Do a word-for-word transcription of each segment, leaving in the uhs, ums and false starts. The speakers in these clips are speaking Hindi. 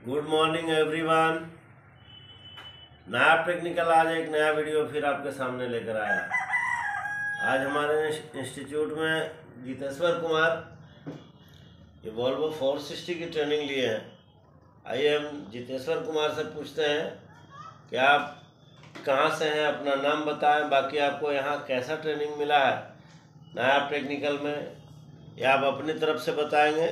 Good morning everyone. नया टेक्निकल आज एक नया वीडियो फिर आपके सामने लेकर आया। आज हमारे इंस्टीट्यूट में जितेश्वर कुमार ये वॉल्वो फोर सिक्सटी की ट्रेनिंग लिए हैं। आइए हम जितेश्वर कुमार से पूछते हैं कि आप कहाँ से हैं, अपना नाम बताएं, बाकी आपको यहाँ कैसा ट्रेनिंग मिला है नया टेक्निकल में, या आप अपनी तरफ से बताएंगे।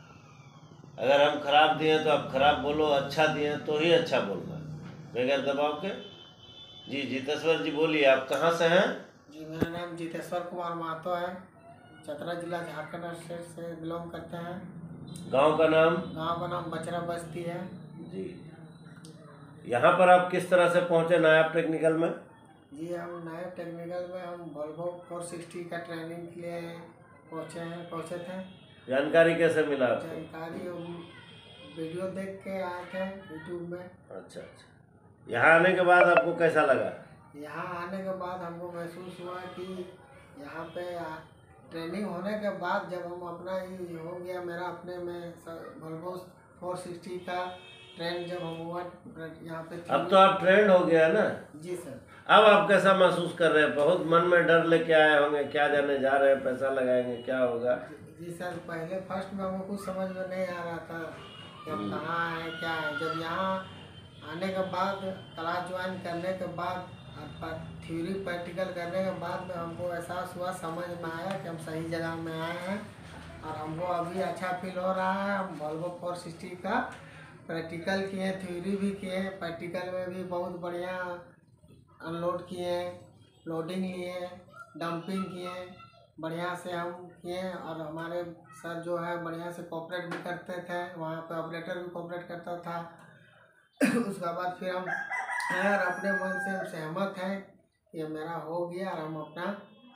अगर हम खराब दिए तो आप खराब बोलो, अच्छा दिए तो ही अच्छा बोलना, बगैर दबाव के। जी जितेश्वर जी बोलिए, आप कहाँ से हैं? जी मेरा नाम जितेश्वर कुमार महतो है। चतरा जिला झारखंड स्टेट से बिलोंग करते हैं। गांव का नाम? गांव का नाम बचरा बस्ती है। जी यहाँ पर आप किस तरह से पहुँचे नायब टेक्निकल में? जी हम नायब टेक्निकल में हम वॉल्वो फोर सिक्सटी का ट्रेनिंग के लिए पहुँचे हैं पहुँचे थे। जानकारी कैसे मिला आपको? जानकारी हम वीडियो देख के आए थे यूट्यूब में। अच्छा अच्छा। यहाँ आने के बाद आपको कैसा लगा? यहाँ आने के बाद हमको महसूस हुआ कि यहाँ पे ट्रेनिंग होने के बाद जब हम अपना ही हो गया, मेरा अपने में वॉल्वो फोर सिक्सटी का ट्रेंड जब हम हुआ यहाँ पे। अब तो आप ट्रेंड हो गया ना? जी सर। अब आप कैसा महसूस कर रहे हैं? बहुत मन में डर लेके आए होंगे, क्या जाने जा रहे हैं, पैसा लगाएंगे, क्या होगा? जी सर, पहले फर्स्ट में हमको कुछ समझ में नहीं आ रहा था कि हम कहाँ हैं क्या है। जब यहाँ आने के बाद, क्लास ज्वाइन करने के बाद, थ्योरी प्रैक्टिकल करने के बाद में हमको एहसास हुआ, समझ में आया कि हम सही जगह में आए हैं और हमको अभी अच्छा फील हो रहा है। हम वॉल्वो फोर सिक्सटी का प्रैक्टिकल किए, थ्योरी भी किए, प्रैक्टिकल में भी बहुत बढ़िया अनलोड किए, लोडिंग लिए, डंपिंग किए, बढ़िया से हम किए। और हमारे सर जो है बढ़िया से कोऑपरेट भी करते थे, वहाँ पे ऑपरेटर भी कोऑपरेट करता था। उसके बाद फिर हम और अपने मन से हम सहमत हैं कि मेरा हो गया और हम अपना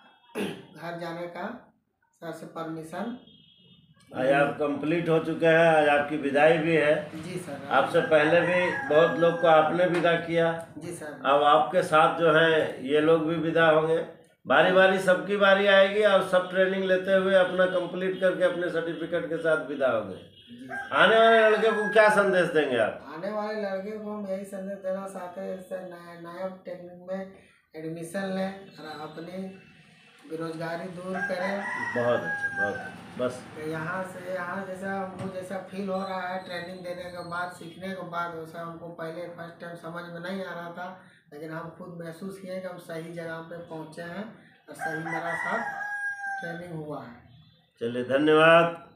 घर जाने का सर से परमिशन। आज आप कंप्लीट हो चुके हैं, आज आपकी विदाई भी है। जी सर। आपसे पहले भी बहुत लोग को आपने विदा किया। जी सर। अब आपके साथ जो है ये लोग भी विदा होंगे। बारी बारी सबकी बारी आएगी और सब ट्रेनिंग लेते हुए अपना कंप्लीट करके अपने सर्टिफिकेट के साथ विदा होंगे। आने वाले लड़के को क्या संदेश देंगे आप? आने वाले लड़के को हम यही संदेश देना चाहते हैं, इससे नायब टेक्निक में एडमिशन लें और अपनी बेरोजगारी दूर करें। बहुत अच्छा, बहुत अच्छा। बस यहाँ से यहाँ जैसा हमको जैसा फील हो रहा है ट्रेनिंग देने के बाद, सीखने के बाद, वैसा हमको पहले फर्स्ट टाइम समझ में नहीं आ रहा था, लेकिन हम खुद महसूस किए कि हम सही जगह पे पहुँचे हैं और सही मेरा साथ ट्रेनिंग हुआ है। चलिए, धन्यवाद।